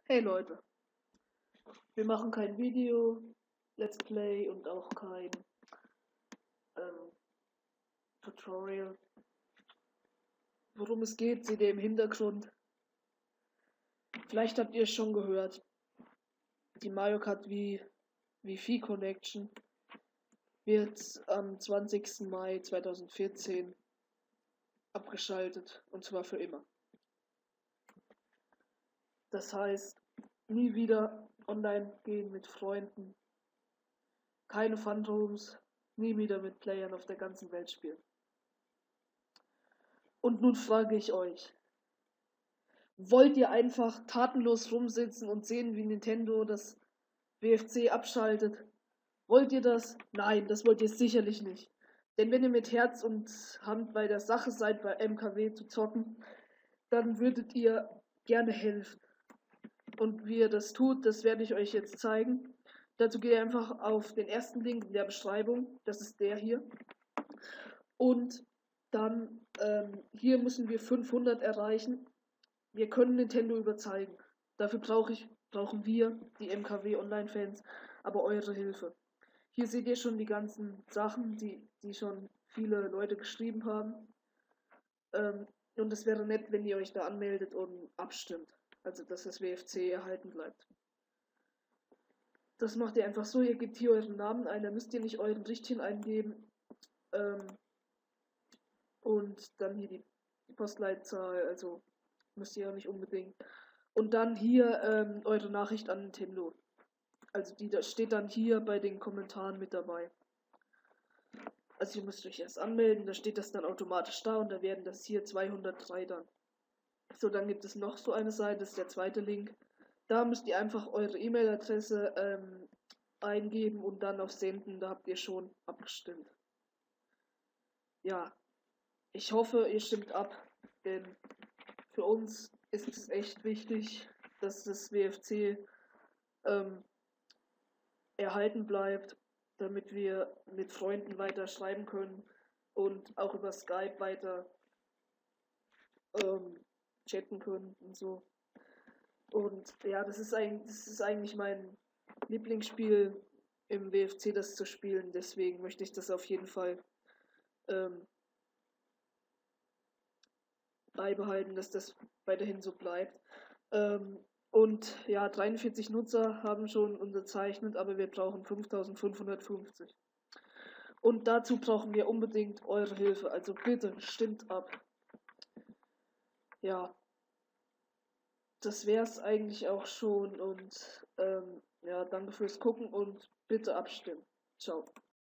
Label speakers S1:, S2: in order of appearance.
S1: Hey Leute, wir machen kein Video, Let's Play und auch kein ähm, Tutorial. Worum es geht, seht ihr im Hintergrund. Vielleicht habt ihr es schon gehört. Die Mario Kart Wi-Fi Connection wird am 20. Mai 2014 abgeschaltet und zwar für immer. Das heißt, nie wieder online gehen mit Freunden, keine Phantoms, nie wieder mit Playern auf der ganzen Welt spielen. Und nun frage ich euch, wollt ihr einfach tatenlos rumsitzen und sehen, wie Nintendo das WFC abschaltet? Wollt ihr das? Nein, das wollt ihr sicherlich nicht. Denn wenn ihr mit Herz und Hand bei der Sache seid, bei MKW zu zocken, dann würdet ihr gerne helfen. Und wie ihr das tut, das werde ich euch jetzt zeigen. Dazu geht ihr einfach auf den ersten Link in der Beschreibung. Das ist der hier. Und dann hier müssen wir 500 erreichen. Wir können Nintendo überzeugen. Dafür brauchen wir, die MKW Online-Fans, aber eure Hilfe. Hier seht ihr schon die ganzen Sachen, die schon viele Leute geschrieben haben. Und es wäre nett, wenn ihr euch da anmeldet und abstimmt. Also, dass das WFC erhalten bleibt. Das macht ihr einfach so, ihr gebt hier euren Namen ein, da müsst ihr nicht euren richtigen eingeben. Und dann hier die Postleitzahl, also müsst ihr ja nicht unbedingt. Und dann hier eure Nachricht an Nintendo. Also die steht dann hier bei den Kommentaren mit dabei. Also ihr müsst euch erst anmelden, da steht das dann automatisch da und da werden das hier 203 dann. So, dann gibt es noch so eine Seite, das ist der zweite Link. Da müsst ihr einfach eure E-Mail-Adresse eingeben und dann auf Senden, da habt ihr schon abgestimmt. Ja, ich hoffe, ihr stimmt ab, denn für uns ist es echt wichtig, dass das WFC erhalten bleibt, damit wir mit Freunden weiter schreiben können und auch über Skype weiter chatten können und so. Und ja, das ist eigentlich mein Lieblingsspiel im WFC, das zu spielen. Deswegen möchte ich das auf jeden Fall ähm, beibehalten, dass das weiterhin so bleibt. Und ja, 43 Nutzer haben schon unterzeichnet, aber wir brauchen 5550. Und dazu brauchen wir unbedingt eure Hilfe. Also bitte stimmt ab. Ja, das wäre es eigentlich auch schon. Und ja, danke fürs Gucken und bitte abstimmen. Ciao.